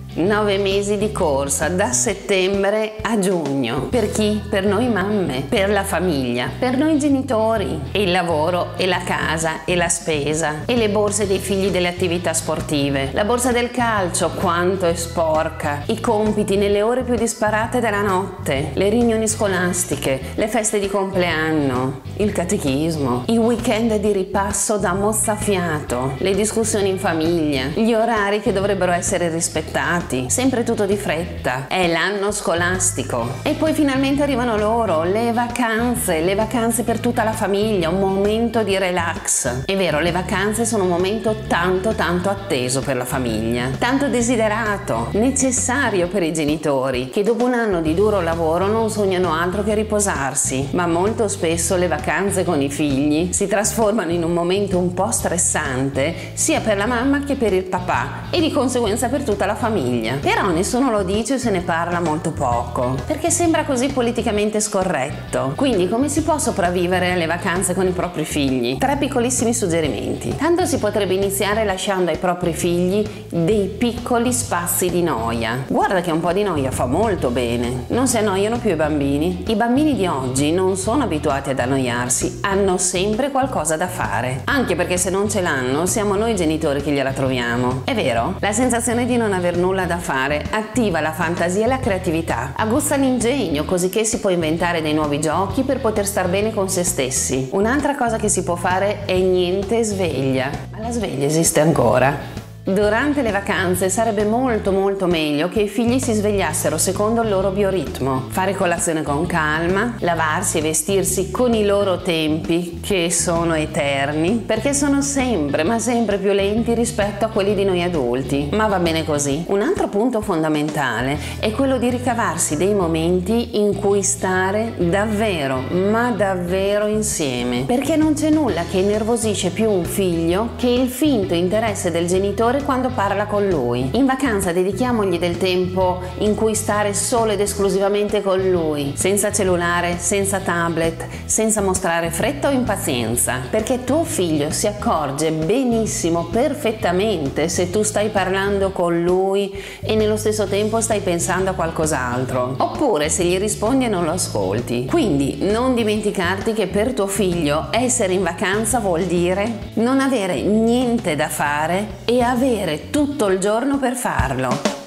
9 mesi di corsa, da settembre a giugno. Per chi? Per noi mamme, per la famiglia, per noi genitori. E il lavoro, e la casa, e la spesa, e le borse dei figli delle attività sportive. La borsa del calcio, quanto è sporca. I compiti nelle ore più disparate della notte. Le riunioni scolastiche, le feste di compleanno, il catechismo, i weekend di ripasso da mozzafiato, le discussioni in famiglia, gli orari che dovrebbero essere rispettati. Sempre tutto di fretta. È l'anno scolastico. E poi finalmente arrivano loro, le vacanze per tutta la famiglia, un momento di relax. È vero, le vacanze sono un momento tanto atteso per la famiglia, tanto desiderato, necessario per i genitori, che dopo un anno di duro lavoro non sognano altro che riposarsi. Ma molto spesso le vacanze con i figli si trasformano in un momento un po' stressante, sia per la mamma che per il papà, e di conseguenza per tutta la famiglia. Però nessuno lo dice o se ne parla molto poco, perché sembra così politicamente scorretto. Quindi come si può sopravvivere alle vacanze con i propri figli? 3 piccolissimi suggerimenti. Tanto si potrebbe iniziare lasciando ai propri figli dei piccoli spazi di noia. Guarda che un po' di noia fa molto bene. Non si annoiano più i bambini. I bambini di oggi non sono abituati ad annoiarsi, hanno sempre qualcosa da fare. Anche perché se non ce l'hanno, siamo noi genitori che gliela troviamo. È vero? La sensazione di non aver nulla da fare attiva la fantasia e la creatività, aguzza l'ingegno, così che si può inventare dei nuovi giochi per poter star bene con se stessi. Un'altra cosa che si può fare è niente sveglia. Ma la sveglia esiste ancora? Durante le vacanze sarebbe molto meglio che i figli si svegliassero secondo il loro bioritmo, fare colazione con calma, lavarsi e vestirsi con i loro tempi, che sono eterni, perché sono sempre, ma sempre più lenti rispetto a quelli di noi adulti, ma va bene così. Un altro punto fondamentale è quello di ricavarsi dei momenti in cui stare davvero, ma davvero insieme, perché non c'è nulla che innervosisce più un figlio che il finto interesse del genitore quando parla con lui. In vacanza dedichiamogli del tempo in cui stare solo ed esclusivamente con lui, senza cellulare, senza tablet, senza mostrare fretta o impazienza, perché tuo figlio si accorge benissimo, perfettamente, se tu stai parlando con lui e nello stesso tempo stai pensando a qualcos'altro, oppure se gli rispondi e non lo ascolti. Quindi non dimenticarti che per tuo figlio essere in vacanza vuol dire non avere niente da fare e avere tutto il giorno per farlo.